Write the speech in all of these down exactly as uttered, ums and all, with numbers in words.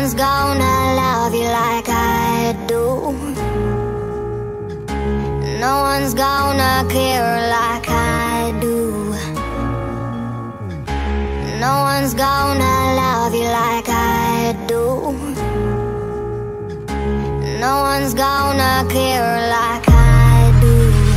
one's gonna love you like I do. No one's gonna care like I do. No one's gonna love you like I do. No one's gonna care like I do.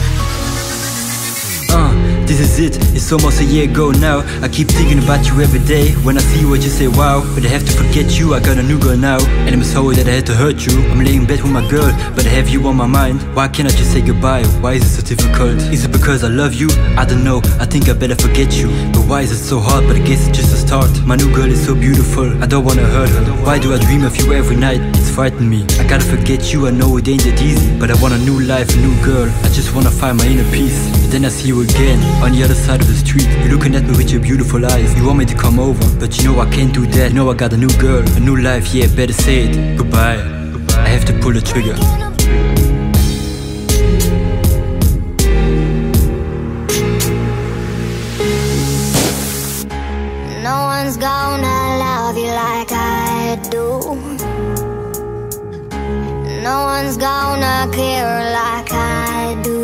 Uh, this is it, it's almost a year ago now. I keep thinking about you every day. When I see you I just say wow. But I have to forget you, I got a new girl now. And I'm sorry that I had to hurt you. I'm laying in bed with my girl, but I have you on my mind. Why can't I just say goodbye? Why is it so difficult? Is it because I love you? I don't know, I think I better forget you. But why is it so hard? But I guess it's just a start. My new girl is so beautiful, I don't wanna hurt her. Why do I dream of you every night? It's frightening me. I gotta forget you, I know it ain't that easy. But I want a new life, a new girl. I just wanna find my inner peace. But then I see you again, on the other side of the street. You're looking at me with your beautiful eyes. You want me to come over, but you know I can't do that. You know I got a new girl, a new life, yeah, better say it. Goodbye, I have to pull the trigger. No one's gonna love you like I do. No one's gonna care like I do.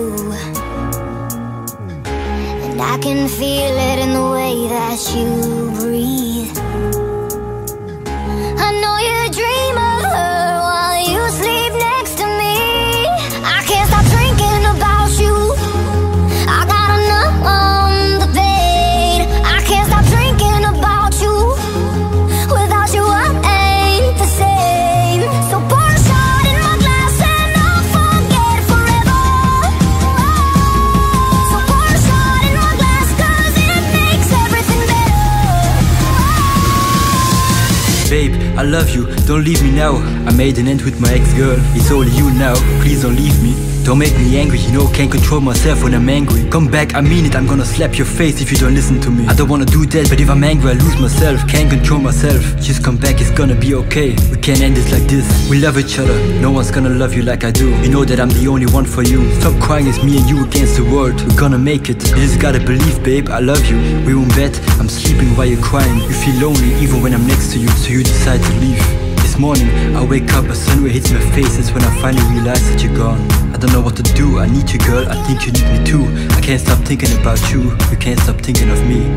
And I can feel it in the way that you breathe. I know you dream of her while you sleep next to me. I can't stop thinking about you. I gotta numb the pain. I can't stop thinking about you. Without you I ain't the same. So pour a shot in my glass and I'll forget forever. So pour a shot in my glass, cause it makes everything better. Babe, I love you, don't leave me now. I made an end with my ex-girl, it's only you now. Please don't leave me, don't make me angry. You know, can't control myself when I'm angry. Come back, I mean it, I'm gonna slap your face if you don't listen to me. I don't wanna do that, but if I'm angry I lose myself. Can't control myself, just come back, it's gonna be okay. We can't end this like this, we love each other. No one's gonna love you like I do. You know that I'm the only one for you. Stop crying, it's me and you against the world. We're gonna make it, you just gotta believe, babe, I love you. We're in bed, I'm sleeping while you're crying. You feel lonely even when I'm next to you, so you decide to leave. This morning, I wake up, a sun ray hits my face. That's when I finally realize that you're gone. I don't know what to do, I need you girl, I think you need me too. I can't stop thinking about you, you can't stop thinking of me.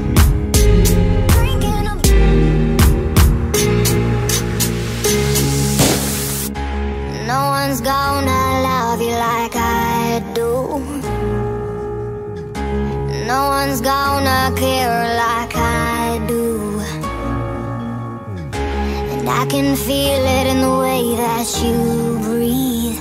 No one's gonna love you like I do. No one's gonna care like I do. And I can feel it in the way that you breathe.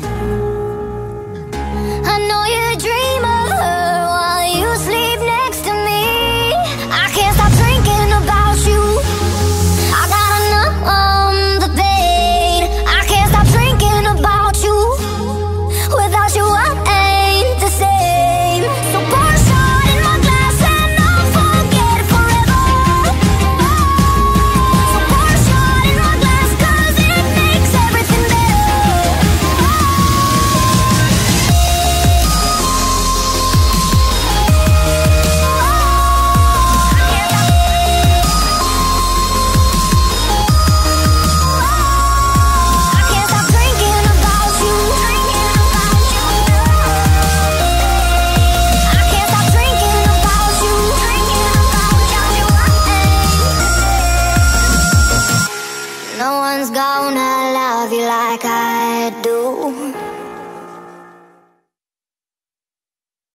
I know you dream of her while you sleep next to me. I can't stop thinking about you. I gotta numb the pain. I can't stop thinking about you. Without you I ain't the same. So pour a shot in my glass and I'll forget forever. So pour a shot in my glass, cause it makes everything better. I can't stop thinking about you. I can't stop thinking about you. No one's gonna love you like I do.